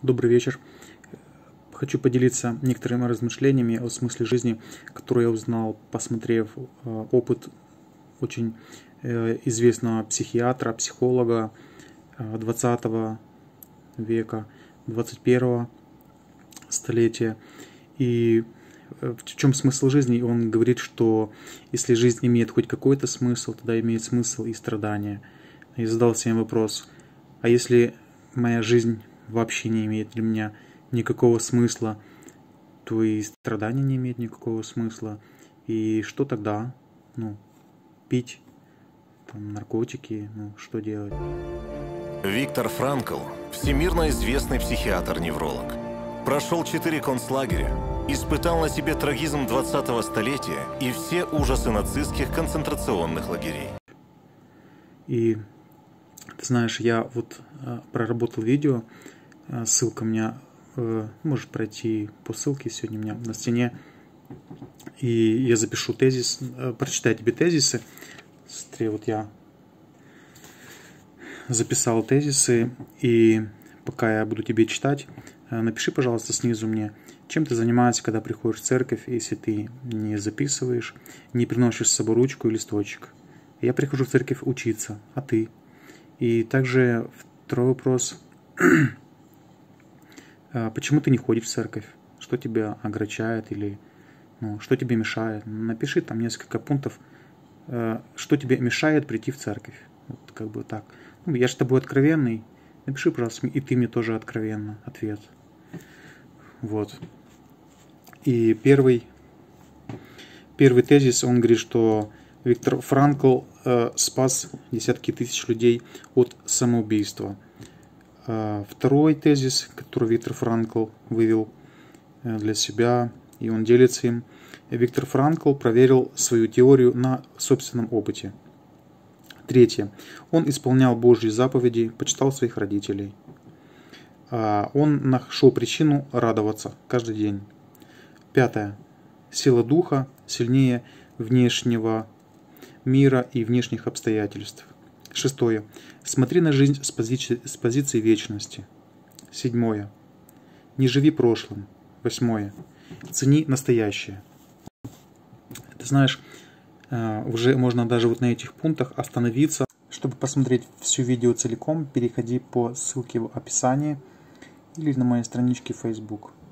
Добрый вечер. Хочу поделиться некоторыми размышлениями о смысле жизни, которые я узнал, посмотрев опыт очень известного психиатра, психолога 20 века, 21 столетия. И в чем смысл жизни? Он говорит, что если жизнь имеет хоть какой-то смысл, тогда имеет смысл и страдания. Я задал себе вопрос, а если моя жизнь вообще не имеет для меня никакого смысла, то и страдания не имеют никакого смысла. И что тогда? Пить, наркотики, что делать? Виктор Франкл – всемирно известный психиатр-невролог. Прошел 4 концлагеря, испытал на себе трагизм 20-го столетия и все ужасы нацистских концентрационных лагерей. И ты знаешь, я проработал видео, ссылка у меня, можешь пройти по ссылке сегодня у меня на стене, и я запишу тезис, прочитаю тебе тезисы. Смотри, я записал тезисы, и пока я буду тебе читать, напиши, пожалуйста, снизу мне, чем ты занимаешься, когда приходишь в церковь, если ты не записываешь, не приносишь с собой ручку и листочек. Я прихожу в церковь учиться, а ты? И также второй вопрос. Почему ты не ходишь в церковь? Что тебя огорчает или что тебе мешает? Напиши там несколько пунктов, что тебе мешает прийти в церковь. Так. Я же с тобой откровенный. Напиши, пожалуйста, и ты мне тоже откровенно ответ. И первый тезис, он говорит, что Виктор Франкл спас десятки тысяч людей от самоубийства. Второй тезис, который Виктор Франкл вывел для себя, и он делится им. Виктор Франкл проверил свою теорию на собственном опыте. Третье. Он исполнял Божьи заповеди, почитал своих родителей. Он нашел причину радоваться каждый день. Пятое. Сила духа сильнее внешнего мира и внешних обстоятельств. Шестое. Смотри на жизнь с позиции вечности. Седьмое. Не живи прошлым. Восьмое. Цени настоящее. Ты знаешь, уже можно даже на этих пунктах остановиться. Чтобы посмотреть все видео целиком, переходи по ссылке в описании или на моей страничке в Facebook.